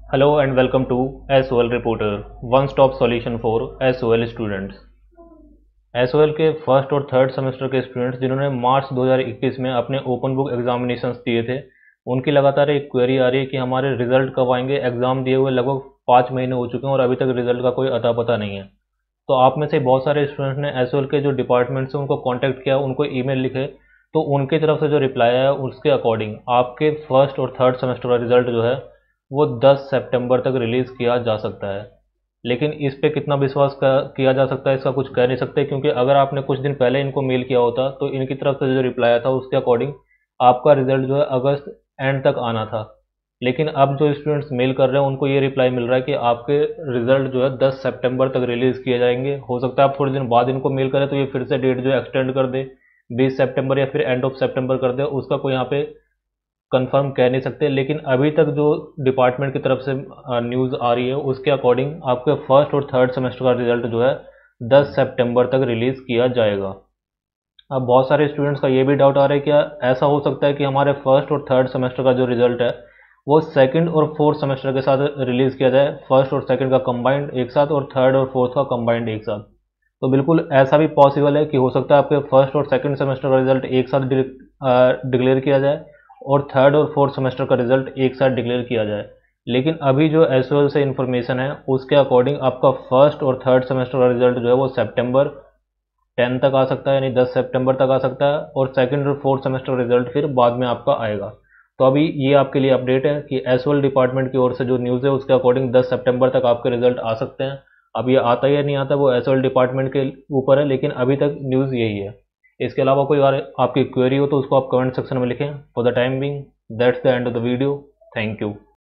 Hello and welcome to SOL Reporter, one stop solution for SOL students। SOL के first और third semester के students जिन्होंने March 2021 में अपने ओपन बुक एग्जामिनेशंस दिए थे, उनकी लगातार एक क्वेरी आ रही है कि हमारे रिजल्ट कब आएंगे। एग्जाम दिए हुए लगभग 5 महीने हो चुके हैं और अभी तक रिजल्ट का कोई अता पता नहीं है। तो आप में से बहुत सारे स्टूडेंट्स ने एसओएल के जो डिपार्टमेंट्स हैं उनको कांटेक्ट किया, उनको ईमेल लिखे, तो उनकी तरफ से जो रिप्लाई आया उसके अकॉर्डिंग आपके फर्स्ट और थर्ड सेमेस्टर का रिजल्ट जो है वो 10 सितंबर तक रिलीज़ किया जा सकता है। लेकिन इस पे कितना विश्वास किया जा सकता है इसका कुछ कह नहीं सकते, क्योंकि अगर आपने कुछ दिन पहले इनको मेल किया होता तो इनकी तरफ से जो रिप्लाई आया था उसके अकॉर्डिंग आपका रिजल्ट जो है अगस्त एंड तक आना था। लेकिन अब जो स्टूडेंट्स मेल कर रहे हैं उनको ये रिप्लाई मिल रहा है कि आपके रिजल्ट जो है 10 सितंबर तक रिलीज़ किए जाएंगे। हो सकता है आप थोड़े दिन बाद इनको मेल करें तो ये फिर से डेट जो है एक्सटेंड कर दे, 20 सितंबर या फिर एंड ऑफ सितंबर कर दे, उसका कोई यहाँ पे कंफर्म कह नहीं सकते। लेकिन अभी तक जो डिपार्टमेंट की तरफ से न्यूज़ आ रही है उसके अकॉर्डिंग आपके फर्स्ट और थर्ड सेमेस्टर का रिजल्ट जो है 10 सितंबर तक रिलीज़ किया जाएगा। अब बहुत सारे स्टूडेंट्स का ये भी डाउट आ रहा है कि ऐसा हो सकता है कि हमारे फर्स्ट और थर्ड सेमेस्टर का जो रिजल्ट है वो सेकंड और फोर्थ सेमेस्टर के साथ रिलीज़ किया जाए, फर्स्ट और सेकंड का कंबाइंड एक साथ और थर्ड और फोर्थ का कंबाइंड एक साथ। तो बिल्कुल ऐसा भी पॉसिबल है कि हो सकता है आपके फर्स्ट और सेकंड सेमेस्टर का रिजल्ट एक साथ डिक्लेयर किया जाए और थर्ड और फोर्थ सेमेस्टर का रिजल्ट एक साथ डिक्लेयर किया जाए। लेकिन अभी जो एसओएल से इन्फॉर्मेशन है उसके अकॉर्डिंग आपका फर्स्ट और थर्ड सेमेस्टर का रिजल्ट जो है वो सितंबर 10 तक आ सकता है, यानी 10 सितंबर तक आ सकता है, और सेकंड और फोर्थ सेमेस्टर रिजल्ट फिर बाद में आपका आएगा। तो अभी ये आपके लिए अपडेट है कि एसओएल डिपार्टमेंट की ओर से जो न्यूज़ है उसके अकॉर्डिंग 10 सितंबर तक आपके रिजल्ट आ सकते हैं। अब ये आता है या नहीं आता वो एसओएल डिपार्टमेंट के ऊपर है, लेकिन अभी तक न्यूज़ यही है। इसके अलावा कोई और आपकी क्वेरी हो तो उसको आप कमेंट सेक्शन में लिखें। For the time being that's the end of the video. Thank you.